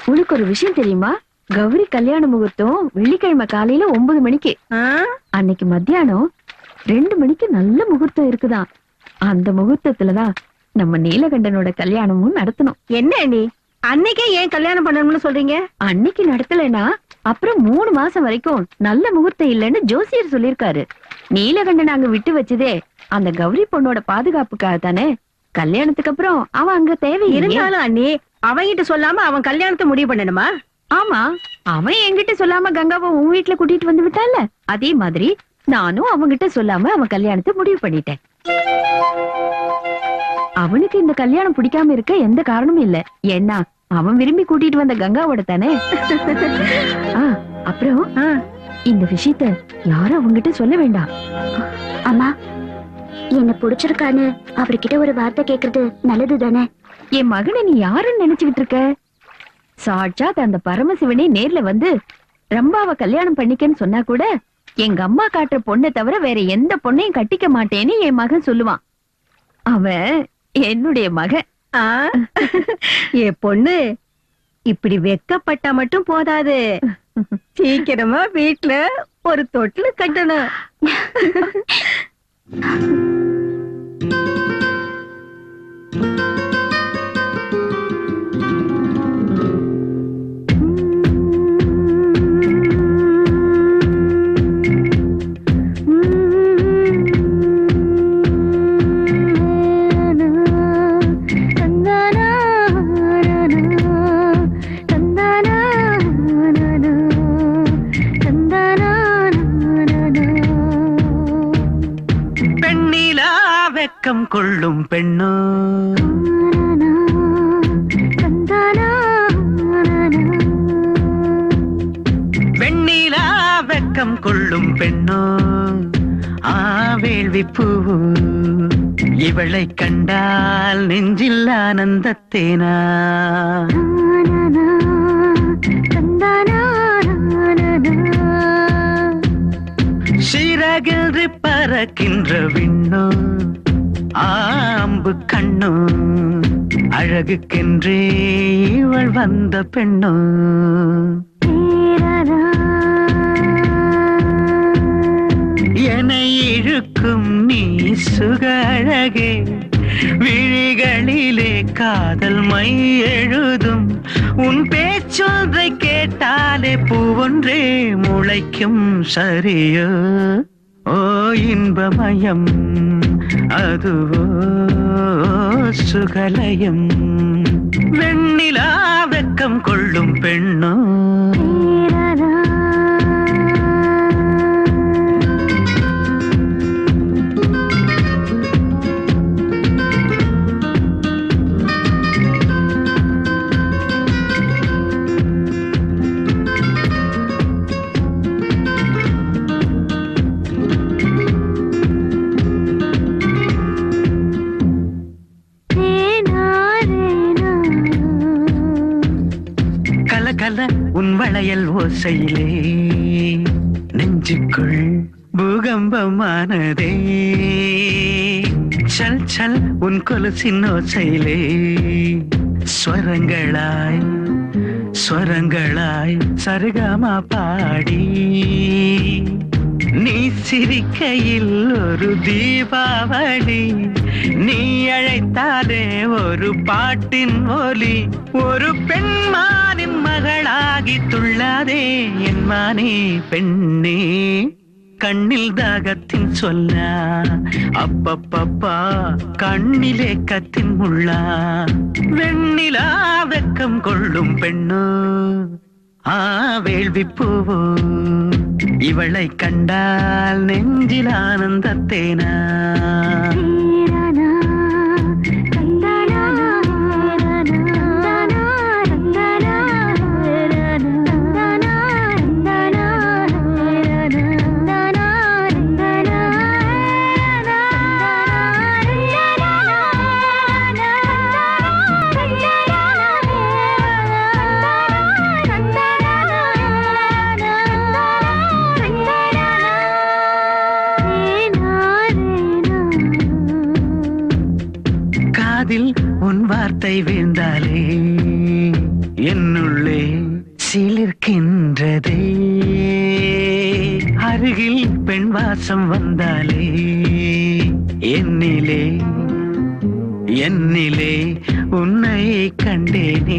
உனக்கு ஒரு விஷயம் தெரியுமா? கௌரி கல்யாண முகூர்த்தம் வெள்ளிக்கிழமை காலையில 9 மணிக்கு. அன்னைக்கு மத்தியானம் 2 மணிக்கு நல்ல முகூர்த்தம் இருக்குதான். அந்த முகூர்த்தத்துலதான் நம்ம நீலகண்டனோட கல்யாணமும் நடத்தணும். என்ன நீ அன்னைக்கே ஏன் கல்யாணம் பண்ணணும்னு சொல்றீங்க? அன்னைக்கு நடத்தலைன்னா அப்புறம் 3 மாசம் வரைக்கும் நல்ல முகூர்த்தம் இல்லைன்னு ஜோசியர் சொல்லிருக்காரு. நீலகண்டன் அங்க விட்டு வச்சதே அந்த கௌரி பொண்ணோட பாதுகாப்புக்காக தானே. கல்யாணத்துக்கு அப்புறம் அவன் அங்க தேவை இருந்தாலும் அண்ணி அவன்கிட்ட சொல்லாம அவன் கல்யாணத்தை முடிவு பண்ணணுமா? ஆமா, அவன் என்கிட்ட சொல்லாம கங்காவை உன் வீட்டுல கூட்டிட்டு வந்து விட்டான்ல, அதே மாதிரி நானும் அவன்கிட்ட சொல்லாம அவன் கல்யாணத்தை முடிவு பண்ணிட்டேன். அவனுக்கு இந்த கல்யாணம் பிடிக்காம இருக்க எந்த காரணமும் இல்ல. ஏன்னா அவன் விரும்பி கூட்டிட்டு வந்த கங்காவோட தானே. அப்புறம் இந்த விஷயத்த யாரும் அவங்கிட்ட சொல்ல வேண்டாம். அம்மா, என்ன பிடிச்சிருக்கான்னு அவர்கிட்ட ஒரு வார்த்தை கேக்குறது நல்லது தானே? என் மகனை நீ யாருன்னு நினைச்சுக்கிட்டு இருக்க? சாட்சாத் அந்த பரமசிவனே நேர்ல வந்து ரம்பாவை கல்யாணம் பண்ணிக்கன்னு சொன்னா கூட எங்க அம்மா காட்டுற பொண்ணை தவிர வேற எந்த பொண்ணையும் கட்டிக்க மாட்டேன்னு என் மகன் சொல்லுவான். அவன் என்னுடைய மகன். என் பொண்ணு இப்படி வெக்கப்பட்டா மட்டும் போதாது, சீக்கிரமா வீட்டுல ஒரு தொட்டில கட்டணும். கொள்ளும் பெண்ணோ வெண்ணிலா வெக்கம் கொள்ளும் பெண்ணோ ஆவேள்வி பூ இவளை கண்டால் நெஞ்சில் ஆனந்தத்தேனா சிறகின்றி பறக்கின்ற விண்ணோ ஆம்பு கண்ணோ அழகுக்கென்றே இவள் வந்த பெண்ணோ என்னை இழுக்கும் நீ சுக அழகே விழிகளிலே காதல் மை எழுதும் உன் பேச்சொன்றை கேட்டாலே பூவொன்றே முளைக்கும் சரியோ ஓ இன்பமயம் அதுவோ சுகலயம் வெண்ணிலா வெக்கம் கொள்ளும் பெண்ணோ உன் வளையல் ஓசையிலே நெஞ்சுக்குள் பூகம்பமானதே சல் சல் உன் கொலுசின் ஓசையிலே ஸ்வரங்களாய் ஸ்வரங்களாய் சரிகமா பாடி நீ சிரிக்கையில் ஒரு தீபாவளி நீ அழைத்தாலே ஒரு பாட்டின் ஒலி ஒரு பெண்மானின் மகளாகி துள்ளாதே என் மானே பெண்ணே கண்ணில் தாகத்தின் சொல்லா அப்பப்பப்பா கண்ணிலே கத்தின் முள்ளா வெண்ணிலா வெக்கம் கொள்ளும் பெண்ணோ வேள்வி பூவோ இவளை கண்டால் நெஞ்சில் ஆனந்தத்தேனா வேர்க்கின்றதே அருகில் பெண் வாசம் வந்தாலே என்னிலே என்னிலே உன்னை கண்டேனே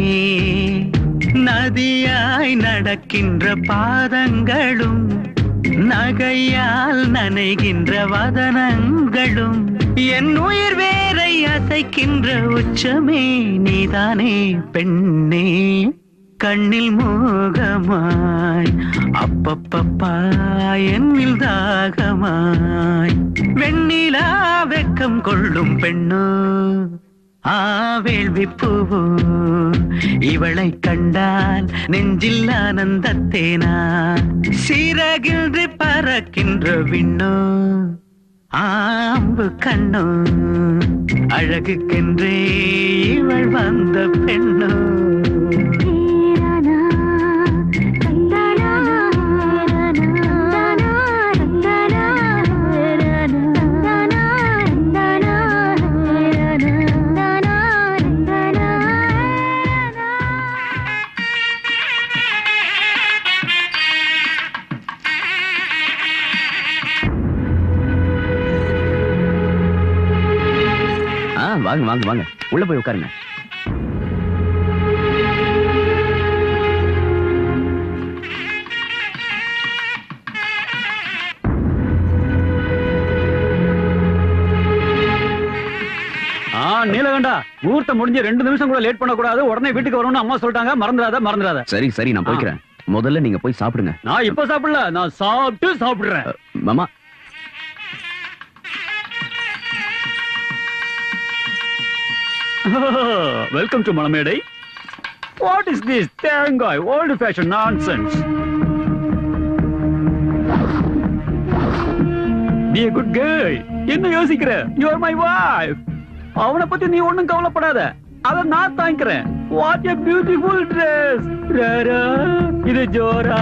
நதியாய் நடக்கின்ற பாதங்களும் நகையால் நனைகின்ற வதனங்களும் என் உயிர் வேரை அசைக்கின்ற உச்சமே நீதானே பெண்ணே கண்ணில் மோகமாய் அப்பப்பப்பா என்னில் தாகமாய் வெண்ணிலா வெக்கம் கொள்ளும் பெண்ணோ வேள்வி பூவோ இவளை கண்டால் நெஞ்சில் ஆனந்தத்தேனா சிறகின்றி பறக்கின்ற விண்ணோ ஆம்பு கண்ணோ அழகுக்கென்றே இவள் வந்த பெண்ணோ வாங்க வாங்க வாங்க உள்ள போய் உட்காருங்க. நீலகண்டா, முகூர்த்தம் முடிஞ்சு 2 நிமிஷம் கூட லேட் பண்ணக்கூடாது, உடனே வீட்டுக்கு வரணும்னு அம்மா சொல்லிட்டாங்க. மறந்துடாத. சரி சரி, நான் போய்க்கிறேன். முதல்ல நீங்க போய் சாப்பிடுங்க. நான் இப்ப சாப்பிடல, நான் சாப்பிடுறேன். மாமா, welcome to Manamedai. What is this தேங்காய் old fashioned nonsense? Be a good girl. என்ன யோசிக்கிற? You are my wife. அவனை பத்தி நீ ஒண்ணும் கவலைப்படாத, அத நான் தாங்கிறேன். What a beautiful dress. Rara, இது ஜோரா.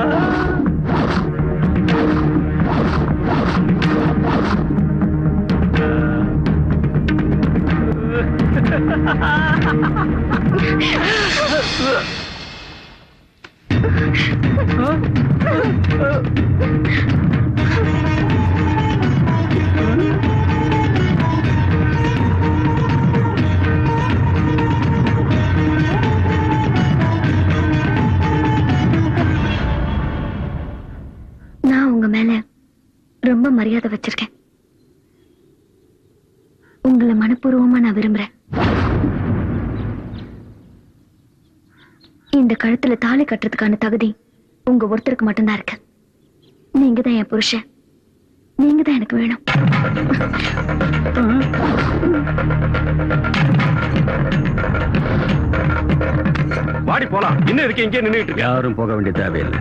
நான் உங்க மேல ரொம்ப மரியாதை வச்சிருக்கேன். உங்களை மனப்பூர்வமா நான் விரும்புறேன். இந்த கழுத்துல தாலி கட்டுறதுக்கான தகுதி உங்க ஒருத்தருக்கு மட்டும்தான் இருக்கு. நீங்க தான் என் புருஷன், நீங்க தான் எனக்கு வேணும். வாடி போலாம். இன்னும் இருக்கு, இங்கே நின்னுட்டு இருக்கு. யாரும் போக வேண்டிய தேவையில்லை.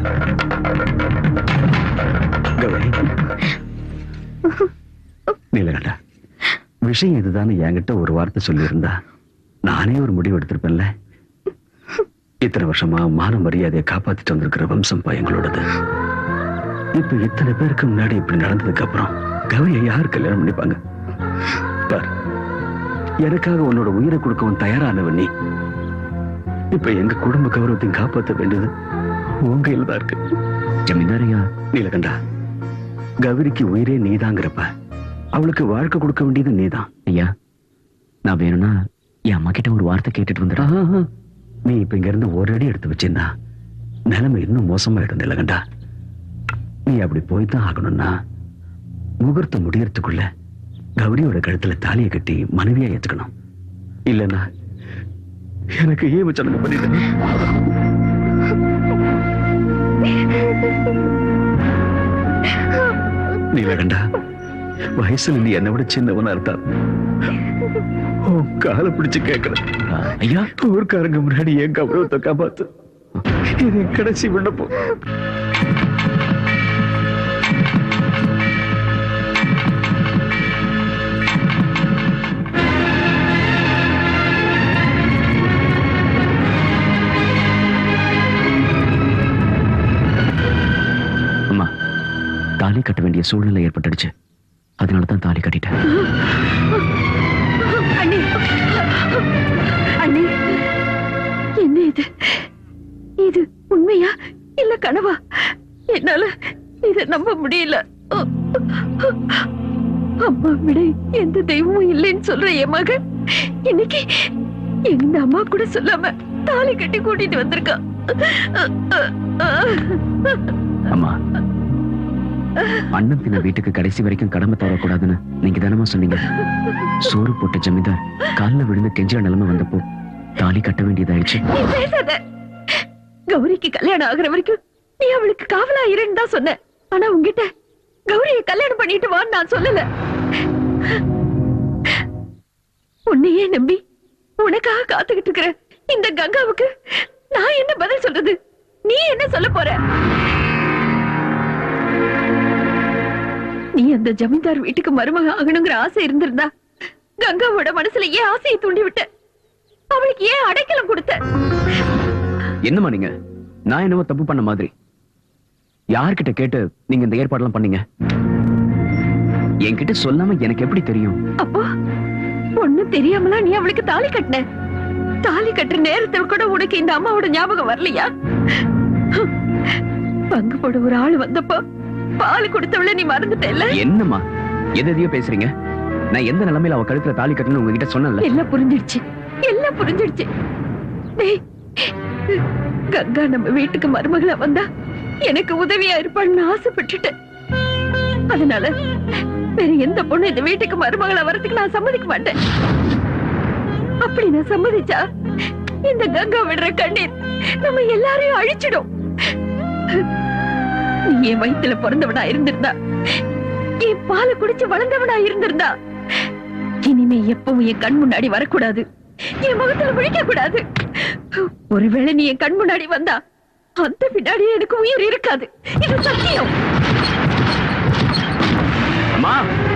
நீலகண்டா, விஷயம் இதுதானே என்கிட்ட ஒரு வார்த்தை சொல்லியிருந்தா நானே ஒரு முடிவு எடுத்திருப்பேன்ல. இத்தனை வருஷமா மான மரியாதையை காப்பாத்திட்டு வந்திருக்கிற வம்சம் எங்களோடது. இப்ப இத்தனை பேருக்கு முன்னாடி இப்படி நடந்ததுக்கு அப்புறம் கௌரியை யார் கல்யாணம் பண்ணிப்பாங்க? பார், எனக்காக உன்னோட உயிரை கொடுக்கவும் தயாரானவன் நீ. இப்ப எங்க குடும்ப கௌரவத்தையும் காப்பாற்ற வேண்டியது உங்க கையில தான் இருக்கு. ஜமீன்தாரியா நீலகண்டா, கௌரிக்கு உயிரே நீதாங்கிறப்ப அவளுக்கு வாழ்க்கை கொடுக்க வேண்டியது நீதான். ஐயா, நான் வேணும்னா என் அம்மா கிட்ட ஒரு வார்த்தை கேட்டுட்டு வந்துடா. நீ இப்ப இங்க இருந்து ஒரு அடி எடுத்து வச்சிருந்தா நிலைமை இன்னும் மோசமாயிடும் நீலகண்டா. நீ அப்படி போய்தான் ஆகணும்னா முகூர்த்தம் முடியறதுக்குள்ள கௌரியோட கழுத்துல தாலியை கட்டி மனைவியா ஏத்துக்கணும். இல்லன்னா எனக்கு ஏவச்சனம் பண்ணிட்டு நீலகண்டா, வயசுல நீ என்னை விட சின்னவனா இருந்தா காலை பிடிச்சு கேட்கிறேன். ஐயா, ஊர்க்காரங்க முன்னாடி என் கௌரவத்தை காப்பாத்து. இது கடைசி விண்ணப்பம். அம்மா, தாலி கட்ட வேண்டிய சூழ்நிலை ஏற்பட்டுடுச்சு. அதனாலதான் தாலி கட்டிட்டேன். அண்ணி, அண்ணி, என்ன இது? இது உண்மையா இல்ல கனவா? என்னால இத நம்ப முடியல. அம்மா விட எந்த தெய்வமும் இல்லைன்னு சொல்ற என் மகன் இன்னைக்கு எங்க அம்மா கூட சொல்லாம தாலி கட்டி கூட்டிட்டு வந்திருக்கா. அம்மா, அண்ணன் தின வீட்டுக்கு கடைசி வரைக்கும் கடமை தரக்கூடாதுன்னு நீங்க தானமா சொன்னீங்க. சோறு போட்ட ஜமீன்தார் காலில் விழுந்து கெஞ்சிற நிலைமை வந்தப்போ தாலி கட்ட வேண்டியதாயிடுச்சு. நீ பேசாத. கௌரிக்கு கல்யாணம் ஆகுற வரைக்கும் நீ அவளுக்கு காவலா இருன்னு தான் சொன்ன. ஆனா உங்ககிட்ட கௌரிய கல்யாணம் பண்ணிட்டு வான்னு நான் சொல்லல. உன்னையே நம்பி உனக்காக காத்துக்கிட்டு இருக்கிற இந்த கங்காவுக்கு நான் என்ன பதில் சொல்றது? நீ என்ன சொல்ல போற? நீ அந்த ஜமீன்தார் வீட்டுக்கு மருமக ஆகணுங்கிற ஆசை இருந்திருந்தா கங்காவோட மனசுல ஏன் ஆசையை தூண்டி விட்ட? அவளுக்கு ஏன் அடைக்கலம் கொடுத்த? என்னமா நீங்க நான் என்னவோ தப்பு பண்ண மாதிரி யார்கிட்ட கேட்டு நீங்க இந்த ஏற்பாடெல்லாம் பண்ணீங்க? என்கிட்ட சொல்லாம எனக்கு எப்படி தெரியும்? அப்போ ஒண்ணும் தெரியாமலா நீ அவளுக்கு தாலி கட்டின? தாலி கட்டுற நேரத்தில் கூட உனக்கு இந்த அம்மாவோட ஞாபகம் வரலையா? பங்கு போட ஒரு ஆள் வந்தப்போ பால் கொடுத்தவள நீ மறந்துட்டல? என்னம்மா எதையோ பேசுறீங்க? நான் எந்த நிலைமையில அவ கழுத்துல தாலி கட்டணும்னு உங்ககிட்ட சொன்னேன்ல. எல்லாம் புரிஞ்சிடுச்சு, எல்லாம் புரிஞ்சிடுச்சு. கங்கா நம்ம வீட்டுக்கு மருமகளா வந்தா எனக்கு உதவியா இருப்பான்னு ஆசைப்பட்டுட்டேன். அதனால வேற எந்த பொண்ணு இந்த வீட்டுக்கு மருமகளா வரதுக்கு நான் சம்மதிக்க மாட்டேன். அப்படி நான் சம்மதிச்சா இந்த கங்கா விடுற கண்ணீர் நம்ம எல்லாரையும் அழிச்சிடும். நீ என் வயித்துல பிறந்தவனா இருந்திருந்தா, என் பாலை குடிச்சு வளர்ந்தவனா இருந்திருந்தா, இனிமே எப்பவும் என் கண் முன்னாடி வரக்கூடாது, என் முகத்துல விழிக்க கூடாது. ஒருவேளை நீ என் கண் முன்னாடி வந்தா அந்த பின்னாடியே எனக்கு உயிர் இருக்காது. இது சத்தியம். அம்மா,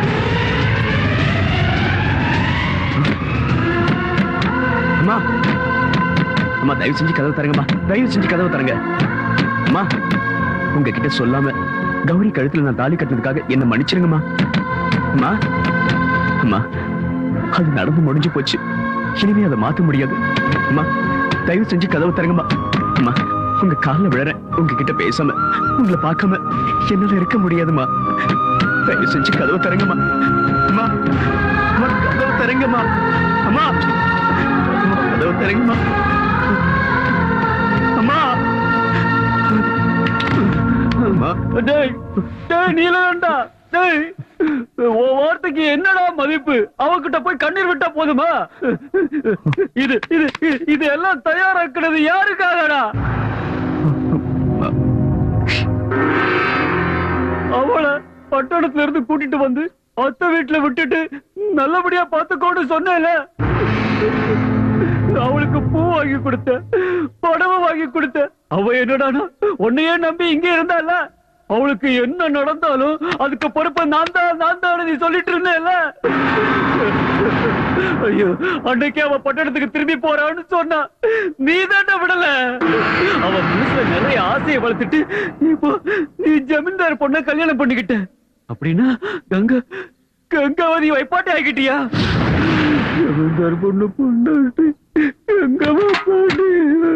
அம்மா, அம்மா தயவு செஞ்சு கதவு தரங்கம்மா, தயவு செஞ்சு கதவு தரங்க. அம்மா, உங்ககிட்ட சொல்லாம கௌரி கழுத்துல நான் தாலி கட்டினதுக்காக என்ன மன்னிச்சிருங்கம்மா. அம்மா, அம்மா, அது நடந்து முடிஞ்சு போச்சு, இனிமே அதை மாத்த முடியாது. அம்மா தயவு செஞ்சு கதவு தரங்கம்மா. அம்மா, உங்க காலில் விழறேன், உங்ககிட்ட பேசாம உங்களை பார்க்காம என்னால இருக்க முடியாதுமா. தயவு செஞ்சு கதவு தரங்கம்மா. அம்மா, அம்மா கதவு தரங்கம்மா. அம்மா, அம்மா கதவு தரங்கம்மா. அம்மா, அம்மா. டேய் டேய் நீலகண்டா, டேய் வார்த்தைக்கு என்னடா மதிப்பு? அவகிட்ட போய் கண்ணீர் விட்டா போதுமா? இது இது இது எல்லாம் தயாராக்குறது யாருக்காகடா? அவளை பட்டணத்துல இருந்து கூட்டிட்டு வந்து அத்தை வீட்டுல விட்டுட்டு நல்லபடியா பார்த்துக்கோன்னு சொன்னேல. அவளுக்கு பூ வாங்கி கொடுத்த, புடவை வாங்கி கொடுத்த. அவ என்னடானா உன்னையே நம்பி இங்க இருந்தால. அவளுக்கு என்ன நடந்தாலும் அதுக்கு பொறுப்பை நான் தான் நீ சொல்லிட்டு இருந்தேல. ஐயோ, அன்னைக்கு அவ பட்டணத்துக்கு திரும்பி போறான்னு சொன்னா நீ தானே விடல. அவ மனசுல நிறைய ஆசையை வளர்த்துட்டு இப்போ நீ ஜமீன்தார் பொண்ண கல்யாணம் பண்ணிக்கிட்ட. அப்படின்னா கங்காவதி வைப்பாட்டி ஆகிட்டியா? ஜமீன்தார் பொண்ணு பொண்ணு கங்காவா பாட்டி